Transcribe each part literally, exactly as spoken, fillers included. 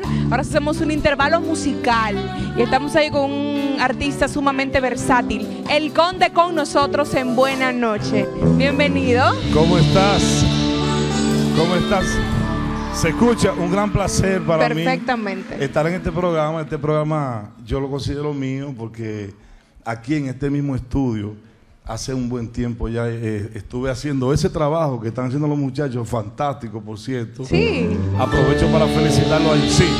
Ahora hacemos un intervalo musical y estamos ahí con un artista sumamente versátil, El Conde, con nosotros en Buenas Noches. Bienvenido. ¿Cómo estás? ¿Cómo estás? Se escucha, un gran placer para Perfectamente. mí estar en este programa. Este programa yo lo considero mío porque aquí en este mismo estudio, hace un buen tiempo ya eh, estuve haciendo ese trabajo que están haciendo los muchachos, fantástico, por cierto. Sí. Aprovecho para felicitarlos ahí. Sí.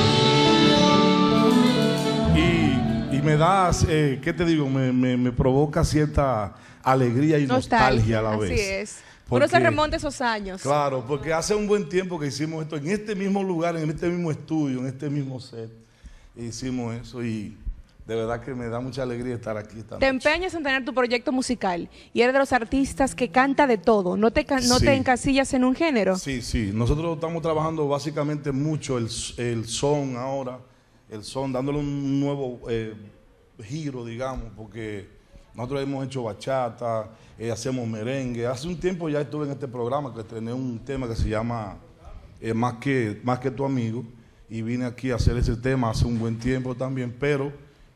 Y, y me das, eh, ¿qué te digo? Me, me, me provoca cierta alegría y nostalgia, nostalgia a la vez. Así es. Porque, uno se remonta esos años. Claro, porque hace un buen tiempo que hicimos esto en este mismo lugar, en este mismo estudio, en este mismo set. Hicimos eso y de verdad que me da mucha alegría estar aquí esta noche. Te empeñas en tener tu proyecto musical y eres de los artistas que canta de todo. ¿No te, no sí. te encasillas en un género? Sí, sí. Nosotros estamos trabajando básicamente mucho el, el son ahora, el son, dándole un nuevo eh, giro, digamos, porque nosotros hemos hecho bachata, eh, hacemos merengue. Hace un tiempo ya estuve en este programa que estrené un tema que se llama eh, Más que, Más que tu amigo, y vine aquí a hacer ese tema hace un buen tiempo también, pero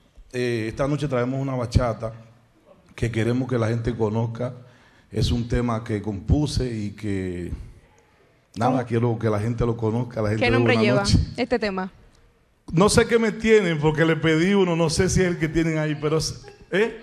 eh, esta noche traemos una bachata que queremos que la gente conozca. Es un tema que compuse y que nada, ¿Cómo? quiero que la gente lo conozca. La gente ¿Qué nombre de lleva noche. este tema? No sé qué me tienen porque le pedí uno, no sé si es el que tienen ahí, pero... ¿eh?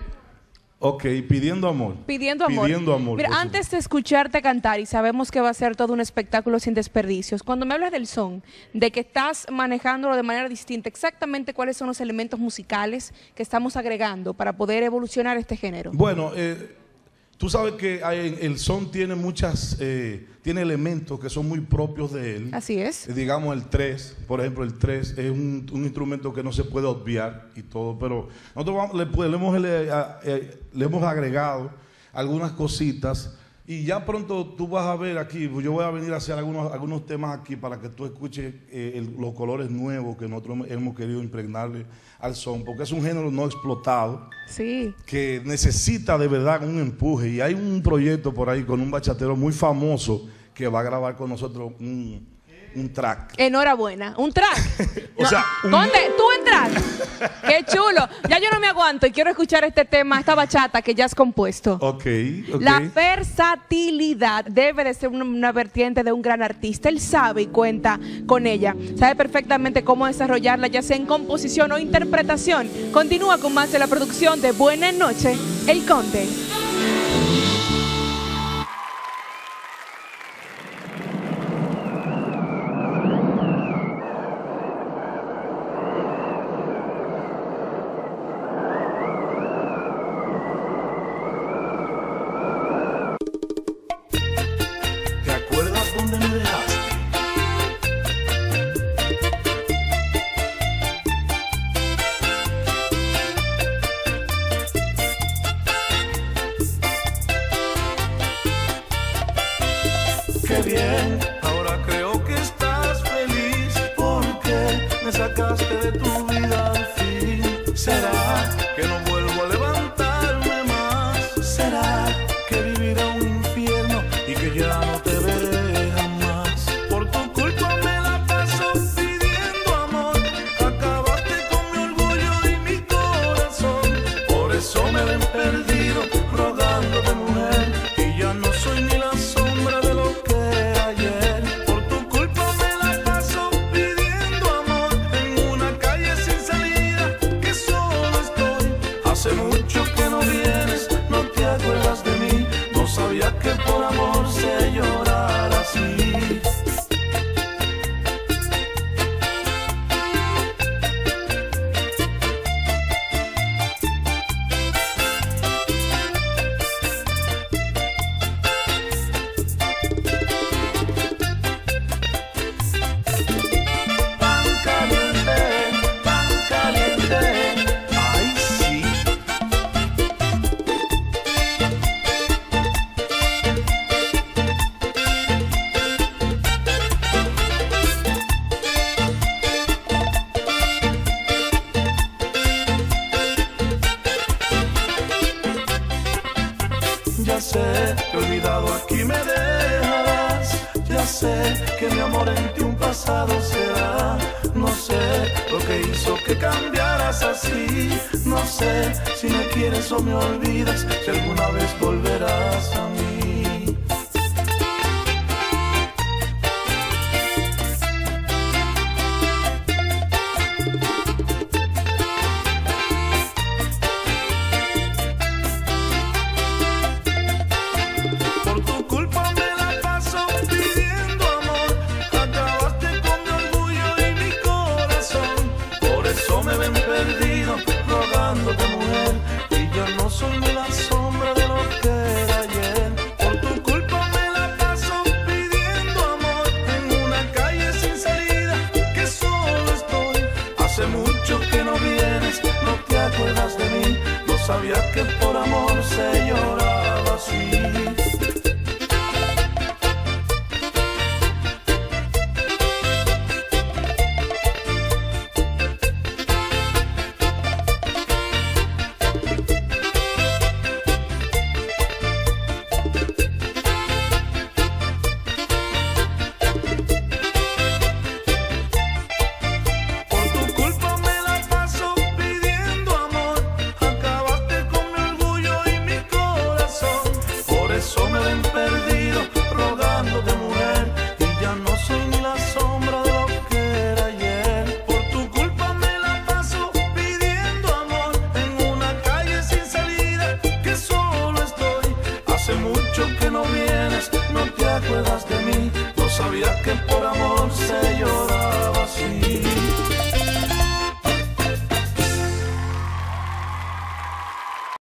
Ok, pidiendo amor. Pidiendo amor. Pidiendo amor. Mira, antes de escucharte cantar, y sabemos que va a ser todo un espectáculo sin desperdicios, cuando me hablas del son, de que estás manejándolo de manera distinta, exactamente cuáles son los elementos musicales que estamos agregando para poder evolucionar este género. Bueno, eh, tú sabes que hay, el son tiene muchas, eh, tiene elementos que son muy propios de él. Así es. Eh, digamos el tres, por ejemplo, el tres es un, un instrumento que no se puede obviar y todo, pero nosotros vamos, le, le, hemos, le, a, eh, le hemos agregado algunas cositas y ya pronto tú vas a ver aquí, yo voy a venir a hacer algunos, algunos temas aquí para que tú escuches eh, el, los colores nuevos que nosotros hemos querido impregnarle al son, porque es un género no explotado, sí, que necesita de verdad un empuje, y hay un proyecto por ahí con un bachatero muy famoso que va a grabar con nosotros un, un track. Enhorabuena, un track. o no, sea, un... Conde, tú en track. Qué chulo. Ya yo no me aguanto y quiero escuchar este tema, esta bachata que ya has compuesto. Ok, ok. La versatilidad debe de ser una, una vertiente de un gran artista. Él sabe y cuenta con ella. Sabe perfectamente cómo desarrollarla, ya sea en composición o interpretación. Continúa con más de la producción de Buenas Noches, El Conde. Qué bien, ahora creo que estás feliz porque me sacaste de tu vida al fin. ¿Será que no vuelvo a levantarme más? ¿Será que viviré un infierno y que ya no te veré jamás? Por tu culpa me la paso pidiendo amor. Acabaste con mi orgullo y mi corazón. Por eso me ven perdido rogándote, mujer, y ya no soy ni la sombra de lo que por tu culpa me la paso pidiendo amor en una calle sin salir. hizo que cambiaras así. No sé si me quieres o me olvidas, si alguna vez volverás a mí. Me ven perdido, rogándote mujer, y yo no soy ni la sombra de lo que era ayer. Por tu culpa me la paso pidiendo amor en una calle sin salida, que solo estoy. Hace mucho que no vienes, no te acuerdas de mí, no sabía que por amor se lloraba así. Mucho que no vienes, no te acuerdas de mí, no sabía que por amor se llora.